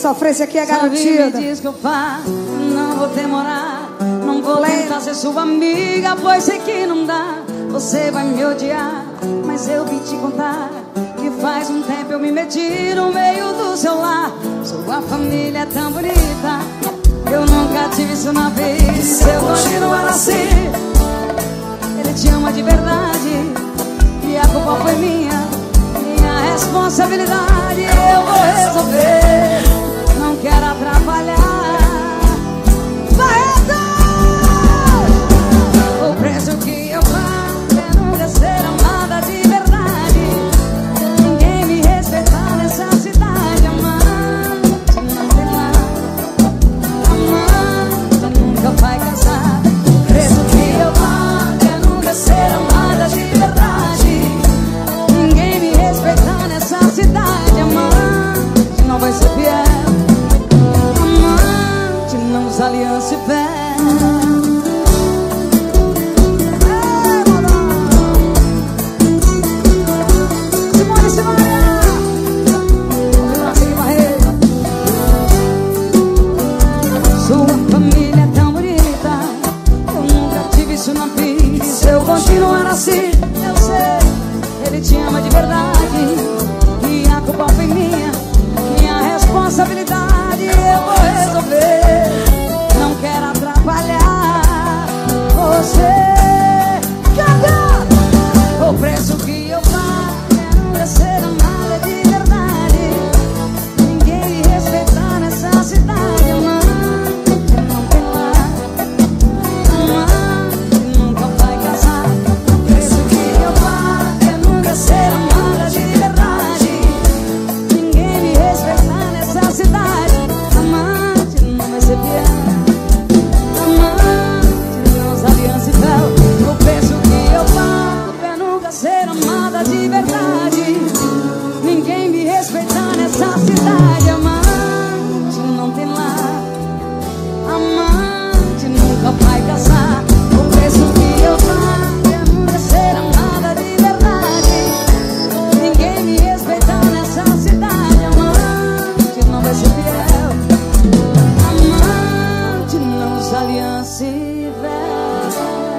sofrência aqui é garantida. Me diz que eu faço, não vou demorar. Não vou tentar ser sua amiga, pois sei que não dá. Você vai me odiar, mas eu vim te contar que faz um tempo eu me meti no meio do seu lar. Sua família é tão bonita, eu nunca tive isso na vida. Se eu continuar assim, ele te ama de verdade, e a culpa foi minha responsabilidade. Eu vou resolver, não quero atrapalhar. Barreto! O preço que eu pago é nunca ser amada de verdade. Ninguém me respeitar nessa cidade. Amante não tem nada, amante nunca vai casar. O preço que eu pago é nunca ser amada de verdade. Ninguém me respeitar nessa cidade. Amante não vai ser fiel, amante não usa aliança e fé. Continuar assim, eu sei, ele te ama de verdade, e a culpa foi minha responsabilidade. Eu vou resolver, não quero atrapalhar você. Canta! O preço que eu pago é nunca ser amada de verdade. Ninguém me respeitar nessa cidade. Amante não tem lar, amante nunca vai casar. Ser amada de verdade, ninguém me respeitar nessa cidade. Amante não vai ser fiel, amante não usa aliança e véu. O preço que eu pago é nunca ser amada de verdade. Ninguém me respeitar nessa cidade. Amante não tem lar, amante nunca vai casar. O preço que eu pago é nunca ser amada de verdade. Ninguém me respeitar nessa cidade. Amante não vai ser fiel, amante não usa aliança e véu.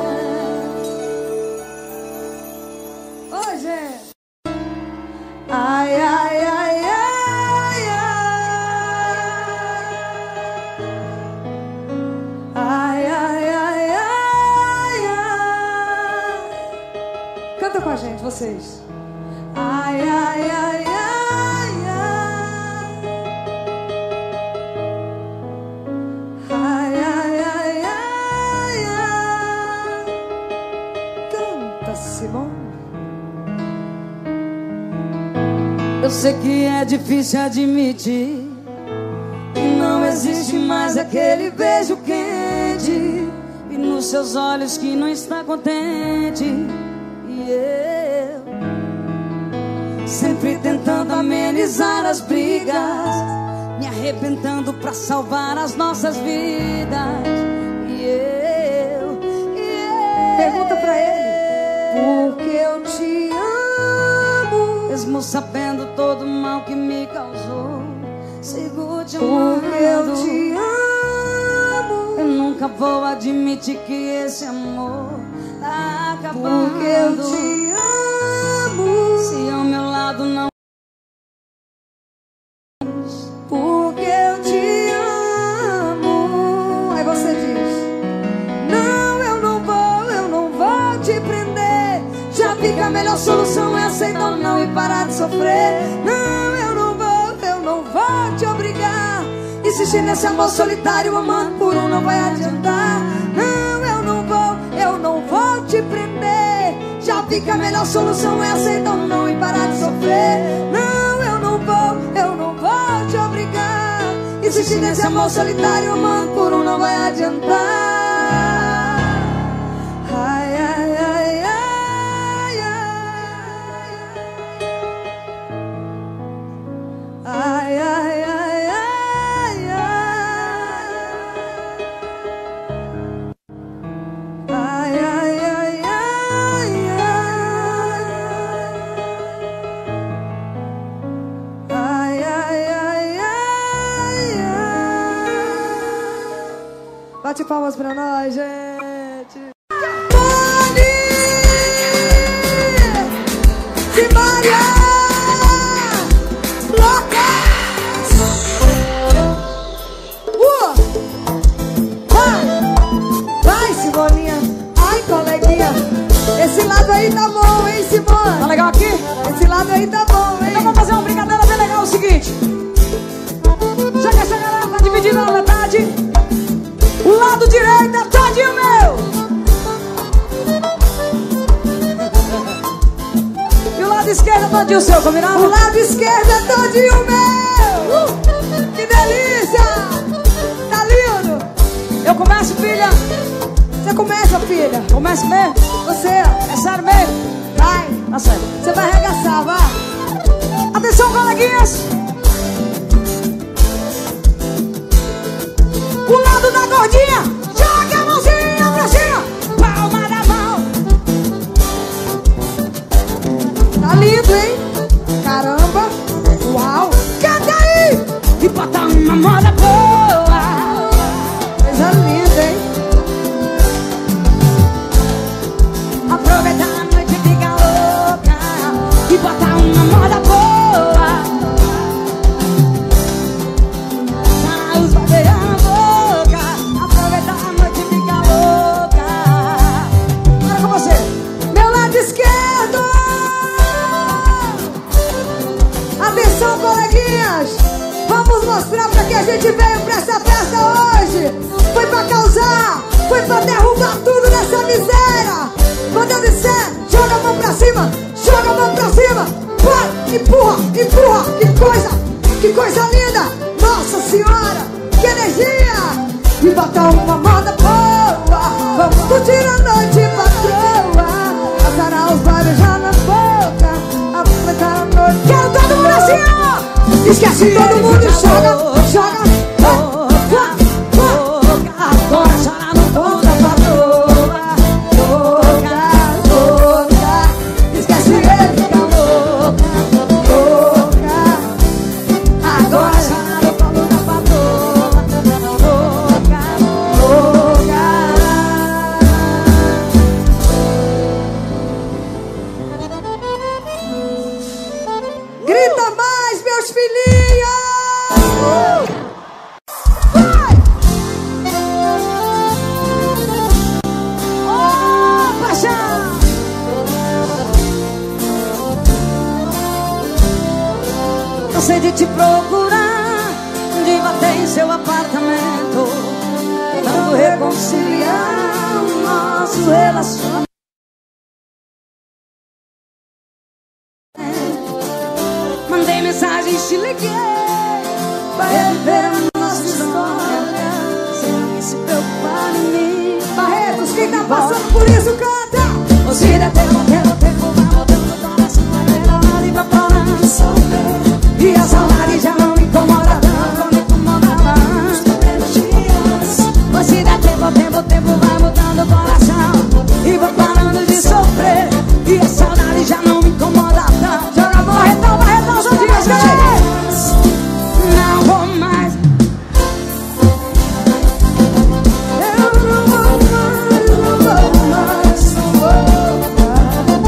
Oi, gente. Ai, ai, ai, ai, ai. Ai, ai, ai, ai, ai. Canta com a gente, vocês. Ai, ai, ai, ai, ai. Ai, ai, ai, ai, ai. Canta, Simone. Eu sei que é difícil admitir que não existe mais aquele beijo quente, e nos seus olhos que não está contente. E eu sempre tentando amenizar as brigas, me arrebentando pra salvar as nossas vidas. E eu pergunta pra ele: porque eu te amo, mesmo sabendo todo o mal que me causou, sigo te amando. Porque eu te amo, eu nunca vou admitir que esse amor tá acabando. Porque eu te amo, se ao meu lado não. Porque eu te amo. Aí você diz: não, eu não vou te prender. Já vi que a melhor solução é aceitar o não e parar de sofrer. Não, eu não vou te obrigar. Insistir nesse amor solitário, amando por um não vai adiantar. Não, eu não vou te prender. Já vi que a melhor solução é aceitar o não e parar de sofrer. Não, eu não vou te obrigar. Insistir nesse amor solitário, amando por um não vai adiantar. Ai, ai, ai, ai, ai. Ai, ai, ai, ai, ai. Ai, ai, ai, ai, ai. Ai, ai, ai, ai, Bate palmas pra nós, gente. Simaria! Loucas! Vai, Simoninha. Ai, coleguinha. Esse lado aí tá bom, hein, Simone? Tá legal aqui? Esse lado aí tá bom, hein? Então vamos fazer uma brincadeira bem legal. É o seguinte. Já que essa galera tá dividida na metade, o lado direito é todinho meu. E o lado esquerdo é todinho seu, combinado? O lado esquerdo é todinho meu. Que delícia! Tá lindo? Eu começo, filha. Você começa, filha. Começa mesmo? Você, É sério mesmo? vai. Tá sério. Você vai arregaçar, vai. Atenção, coleguinhas. O lado da gordinha, joga a mãozinha pra cima, palma da mão. Tá lindo, hein? Caramba. Uau. Canta aí e bota uma moda boa. Coisa linda, hein? Aproveita a noite e fica louca e bota uma moda boa. Os vai ver a boca. Aproveita a noite e fica louca. Bora com você. Meu lado esquerdo. Atenção, coleguinhas. Vamos mostrar pra que a gente veio pra essa festa hoje. Foi pra causar. Foi pra derrubar tudo nessa miséria. Quando eu disser, joga a mão pra cima. Joga a mão pra cima. Vai, empurra, empurra. Que coisa linda. Nossa Senhora, que energia. E bota uma moda boa. Vamos curtir a noite, patroa. Passará os bailes já na boca. Aproveitar a noite. Quero todo mundo assim, ó. Esquece todo mundo e joga. Agora chora no tom da patroa. Louca. Esquece ele, fica louca. Agora chora no tom da patroa. Grita mais, meus filhinhos. Cansei de te procurar, de bater em seu apartamento, tentando reconciliar o nosso relacionamento. Mandei mensagem, te liguei pra rever a nossa história, sem se preocupar em mim. Barretos, quem tá passando por isso, canta. Você deve ter vai mudando o coração, vai melhorando e vai parando de sofrer. E a saudade já não me incomoda tanto, me incomodava antes dos primeiros dias. Você dá tempo vai mudando o coração e vai parando de sofrer. E a saudade já não me incomoda tanto. Joga a barretão, só dias, não vou mais. Eu não vou mais, não vou mais, não vou.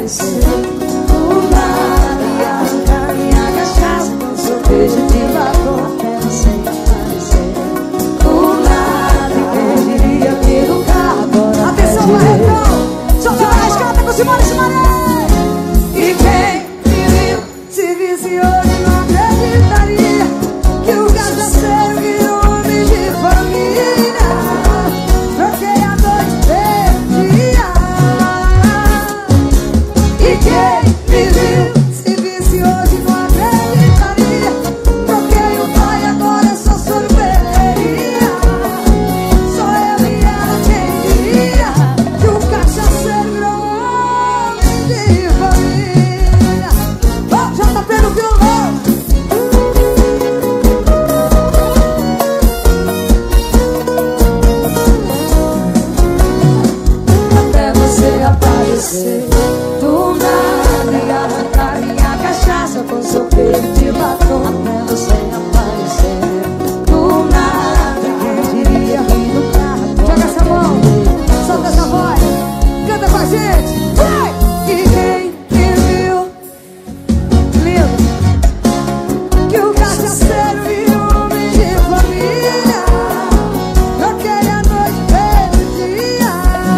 aparecer do nada e arrancar minha cachaça com seu beijo de batom. Até você aparecer do nada. E quem diria que no carro agora Atenção, Barretão! Solta mais, canta com Simone Simaria! E quem me viu Se visse hoje não acreditaria que o cachaceiro virou homem de família. Troquei a noite pelo dia. E quem me viu Se visse hoje não acreditaria. Troquei o pai, agora é só sorveteria. Só eu e ela quem diria que o cachaceiro virou homem de família. Oh, já tá tendo violão. até você aparecer do nada e arrancar minha cachaça com seu peito de batom. Até você aparecer do nada. Quem diria que no carro Joga essa mão, solta essa voz, canta com a gente, vai! E quem me viu Lindo, que o cachaceiro virou homem de família. Troquei a noite pelo dia.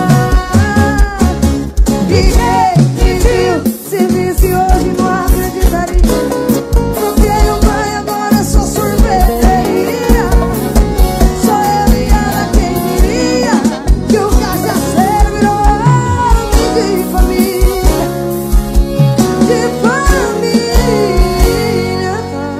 e quem me viu Se visse hoje não acreditaria. Troquei o pai, agora sou sorveteria. Só eu e ela quem diria que o cachaceiro virou homem de família. De família.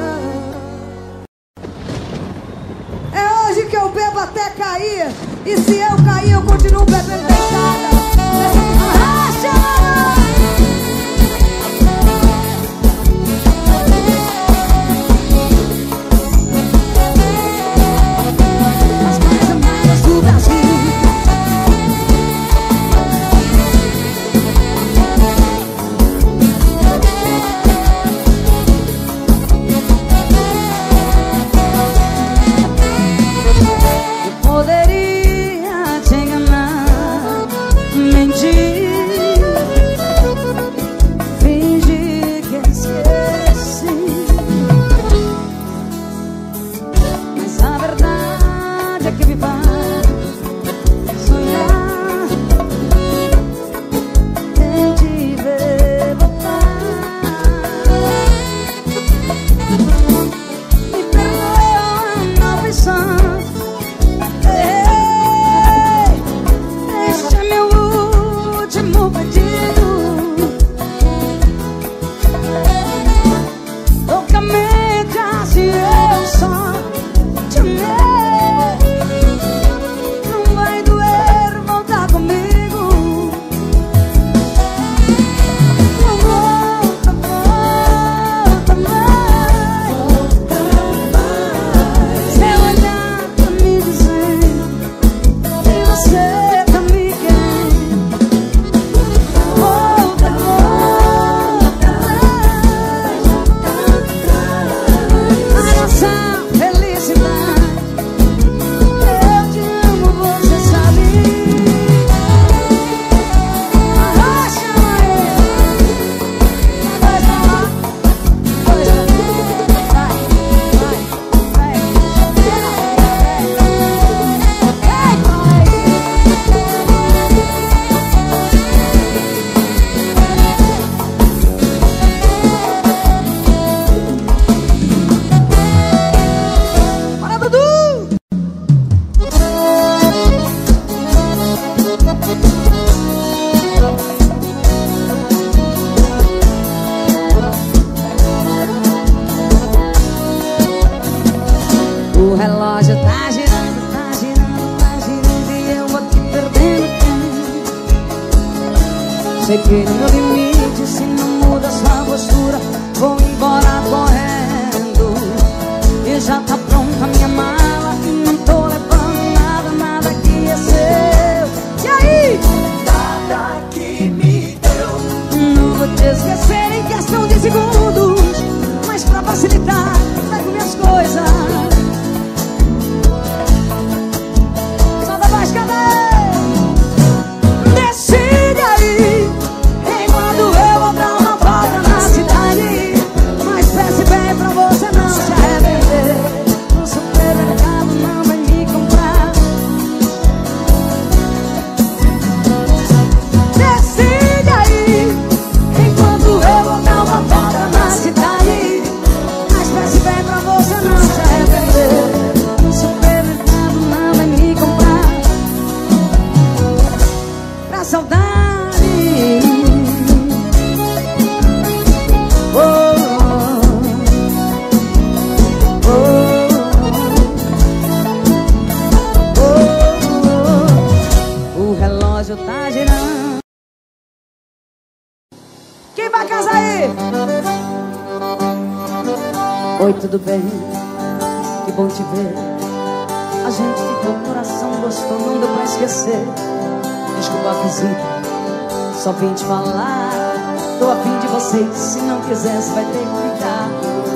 É hoje que eu bebo até cair. E se eu cair, eu continuo bebendo deitada. Arracha! As mais amadas do Brasil. eu poderia te enganar, mentir, fingir que esqueci, mas a verdade é que me faz sonhar em te ver voltar. Me perdoa, não pensar. Este é meu último pedido. Loucamente assim eu só te amei. Não vai doer voltar comigo. Não volta mais. Seu olhar tá me dizendo que você tá me querendo. Volta, a nossa felicidade. Eu te amo, você sabe. Arrocha, vai pra lá, vai, Bora, Dudu! o relógio tá girando, tá girando, tá girando e eu vou te perdendo tempo. Cheguei no meu limite, se não muda sua postura, vou embora correndo. E já tá pronta a minha mala e não tô levando nada, nada que é seu. E aí? Nada que me deu. Não vou te esquecer em questão de segundos, mas pra facilitar, pego minhas coisas. Solta a voz, cadê? Decide aí, enquanto Oi, tudo bem? Que bom te ver. A gente ficou, o coração gostou, não deu pra esquecer. Desculpa a visita, só vim te falar. Tô a fim de você, se não quiser, você vai ter que ficar.